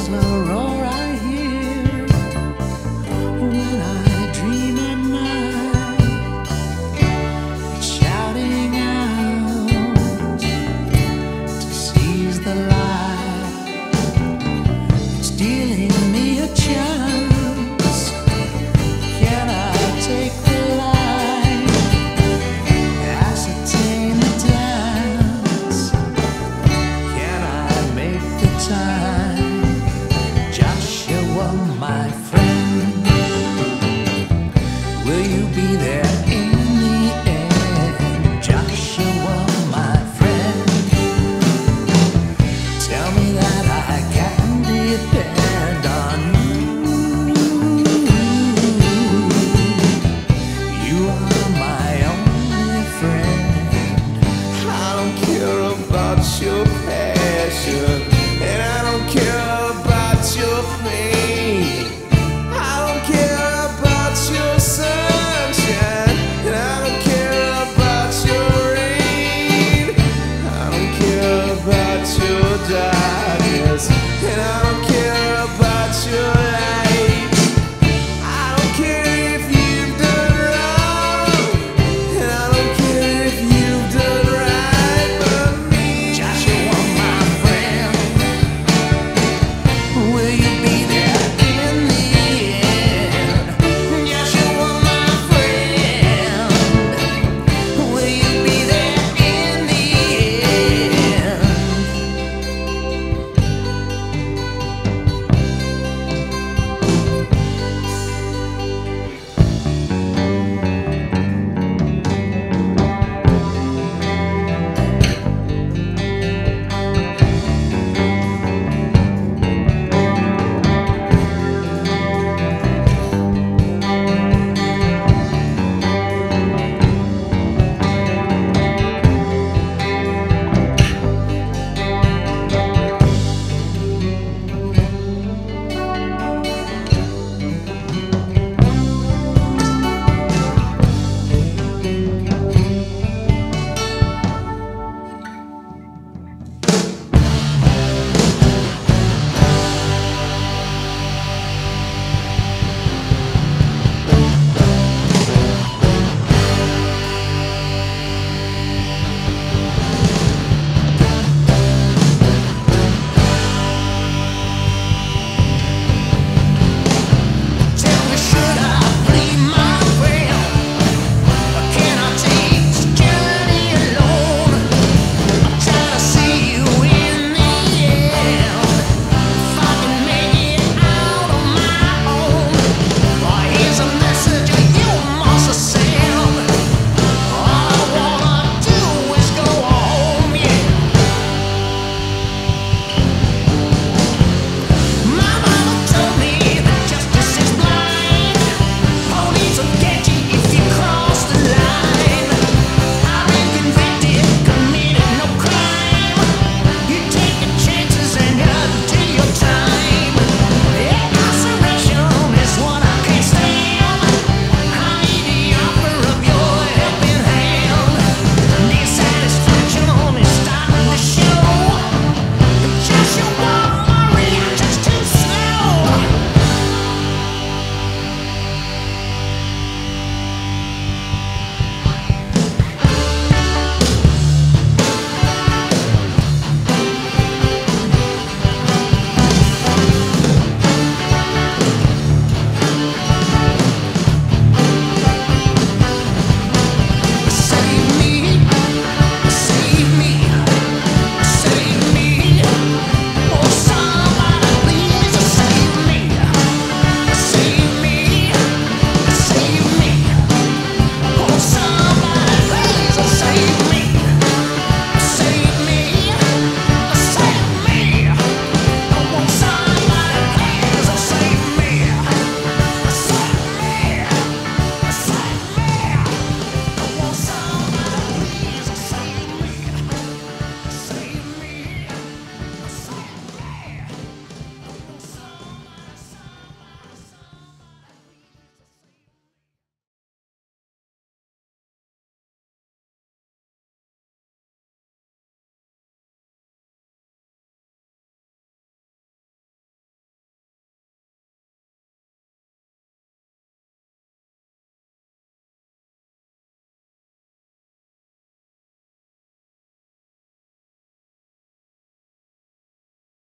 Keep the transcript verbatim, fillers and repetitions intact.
was a roar I hear when I dream at night. It's shouting out to seize the light. It's dealing me a chance. Can I take the light? Ascertain the dance. Can I make the time? Joshua, my friend, will you be there in the end? Joshua, my friend, tell me that I can depend on you. You are my only friend. I don't care about your passion, and I don't care about your pain. I don't care about your sunshine, and I don't care about your rain. I don't care about your